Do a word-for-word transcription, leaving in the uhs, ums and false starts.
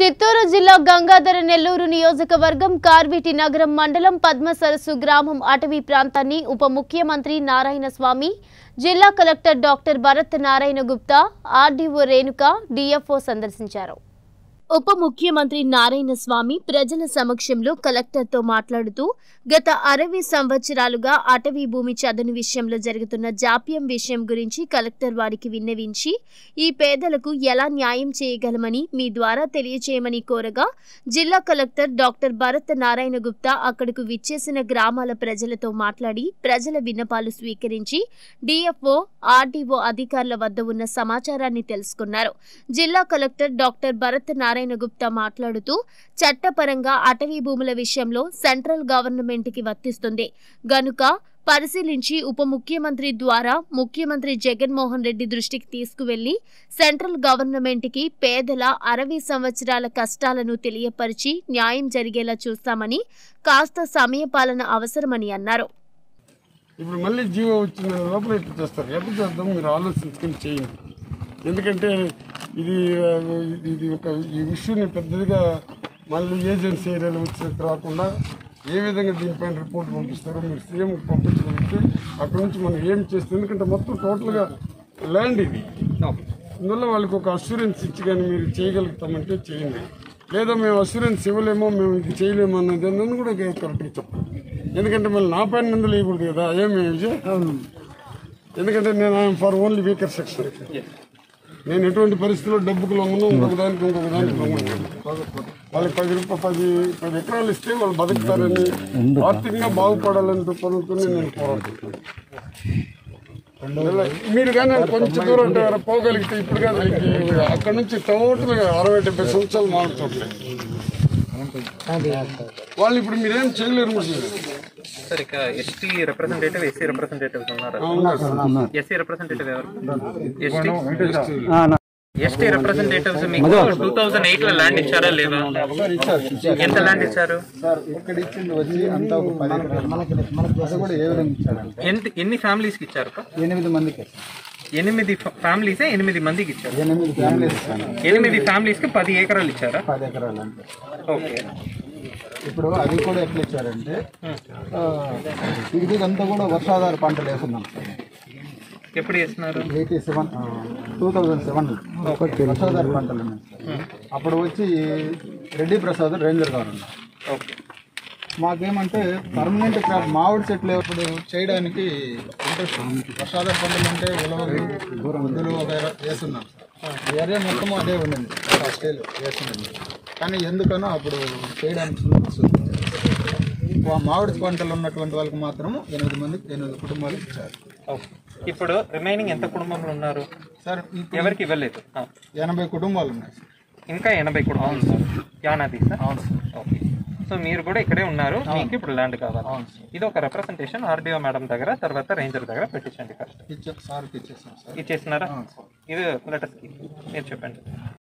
చిత్తూరు జిల్లా గంగాధర నెల్లూరు నియోజకవర్గం కార్విటి నగరం మండలం పద్మసరస్సు గ్రామం అటవీ ప్రాంతాన్ని ఉప ముఖ్యమంత్రి నారాయణ స్వామి, జిల్లా collector doctor Bharat Narayana Gupta, RDO Renuka, DFO సందర్శించారు. ఉప ముఖ్యమంత్రి నారాయణ స్వామి ప్రజల సమక్షంలో కలెక్టర్తో మాట్లాడుతూ గత అరవై సంవత్సరాలుగా అటవీ భూమి చదును విషయంలో జరుగుతున్న జాప్యం విషయం గురించి కలెక్టర్ వారికి విన్నవించి ఈ పేదలకు ఎలా న్యాయం చేయగలమని మీ ద్వారా తెలియచేయమని కోరగా జిల్లా కలెక్టర్ డాక్టర్ భరత్ నారాయణ గుప్తా అక్కడకు విచ్చేసిన గ్రామాల ప్రజలతో మాట్లాడి ప్రజల విన్నపాలు స్వీకరించి డిఎఫ్ఓ, ఆర్డీఓ అధికారుల వద్ద ఉన్న సమాచారాన్ని తెలుసుకున్నారు. జిల్లా కలెక్టర్ డాక్టర్ భరత్ నారాయణ గుప్తా మాట్లాడుతూ చట్టపరంగా అటవీ భూముల విషయంలో సెంట్రల్ గవర్నమెంట్ కి వర్తిస్తుంది గనుక పరిశీలించి ఉప ముఖ్యమంత్రి ద్వారా ముఖ్యమంత్రి జగన్మోహన్ రెడ్డి దృష్టికి తీసుకువెళ్లి సెంట్రల్ గవర్నమెంట్ కి పేదల అరవై సంవత్సరాల కష్టాలను తెలియపరిచి న్యాయం జరిగేలా చూస్తామని, కాస్త సమయపాలన అవసరమని అన్నారు. ఇప్పుడు మళ్ళీ జీవో వచ్చిన లోపల ఎట్లా చేస్తారు, ఎట్లా చేద్దాం మీరు ఆలోచించుకొని చేయండి. ఎందుకంటే ఇది ఇది ఒక ఈ ఇష్యూని పెద్దదిగా మళ్ళీ ఏజెన్సీ ఏరియాలో వచ్చినట్టు రాకుండా ఏ విధంగా దీనిపైన రిపోర్ట్ పంపిస్తారో మీరు సీఎం పంపించగలిగితే అక్కడ నుంచి మనం ఏం చేస్తాం. ఎందుకంటే మొత్తం టోటల్గా ల్యాండ్ ఇది, అందువల్ల వాళ్ళకి ఒక అష్యూరెన్స్ ఇచ్చి కానీ మీరు చేయగలుగుతామంటే చేయండి. లేదా మేము అష్యూరెన్స్ ఇవ్వలేమో, మేము ఇది చేయలేము అన్నది అన్నది కూడా కరెక్ట్గా చెప్పండి. ఎందుకంటే మళ్ళీ నా పైన నిందలు వేయకూడదు కదా, ఏమి ఎందుకంటే నేను I'm for only weaker section. నేను ఎటువంటి పరిస్థితుల్లో డబ్బుకు లొంగను, ఇంకొక దానికి ఇంకొక దానికి లొంగను. వాళ్ళకి పది రూపాయలు పది పది ఎకరాలు ఇస్తే వాళ్ళు బతుకుతారని, ఆర్థికంగా బాగుపడాలని పనులతోనే నేను పోరాడుతున్నాను. మీరు కానీ కొంచెం దూరం పోగలిగితే ఇప్పుడు కానీ అక్కడ నుంచి టోటల్గా అరవై డెబ్బై సంవత్సరాలు మారుతుంటాయి వాళ్ళు. ఇప్పుడు మీరేం చేయలేరు సార్. ఇక ఎస్టీ రిప్రజెంటేటివ్, ఎస్సీ రిప్రజెంటేటివ్ ఉన్నారు. ఎస్సీ రిప్రజెంటేటివ్ ఎవరు? ఎస్టీ రిప్రజెంటేటివ్స్ మీకు టూ థౌజండ్ ఎయిట్ లో ల్యాండ్ ఇచ్చారా లేదా? ఎంత ల్యాండ్ ఇచ్చారు? ఎన్ని ఫ్యామిలీస్ కి ఇచ్చారు? ఎనిమిది మందికి. ఎనిమిది ఫ్యామిలీసే ఎనిమిది మందికి ఇచ్చారు. ఎనిమిది ఫ్యామిలీస్ కి పది ఎకరాలు ఇచ్చారా? పది ఎకరాలు అంటే ఓకే. ఇప్పుడు అది కూడా ఎట్లా ఇచ్చారంటే ఇదంతా కూడా వర్షాధార పంటలు వేస్తున్నాం సార్. ఎప్పుడు వేస్తున్నారు? Eighty seven two thousand seven వర్షాధార పంటలు ఉన్నాయి సార్. అప్పుడు వచ్చి రెడ్డి ప్రసాద్ రేంజర్ గారు ఉన్నారు. ఓకే. మాకేమంటే పర్మనెంట్ క్రాప్ మామిడి చెట్లు ఇప్పుడు చేయడానికి ఇంట్రెస్ట్. వర్షాధార పంటలు అంటే ఉలవలు, గుద్దులు వగైరా వేస్తున్నాం సార్. ఏరియా మొత్తం అదే ఉండింది, ఆ స్టేలు వేస్తుండింది. కానీ ఎందుకనో అప్పుడు చేయడానికి మామిడి పంటలు ఉన్నటువంటి వాళ్ళకి మాత్రం ఎనిమిది మందికి ఎనిమిది కుటుంబాలకు ఇచ్చారు. ఇప్పుడు రిమైనింగ్ ఎంత కుటుంబంలో ఉన్నారు సార్? ఎవరికి ఇవ్వలేదు. ఎనభై కుటుంబాలు ఉన్నాయి సార్. ఇంకా ఎనభై కుటుంబాలు సార్. యానాది సార్. అవును సార్. ఓకే. సో మీరు కూడా ఇక్కడే ఉన్నారు, మీకు ఇప్పుడు ల్యాండ్ కావాలి. ఇది ఒక రిప్రజెంటేషన్ ఆర్డీఓ మేడం దగ్గర, తర్వాత రేంజర్ దగ్గర పెట్టించండి. ఫస్ట్ సార్కి ఇచ్చేసాం సార్. ఇచ్చేసినారా? ఇది లెటర్స్ మీరు చెప్పండి.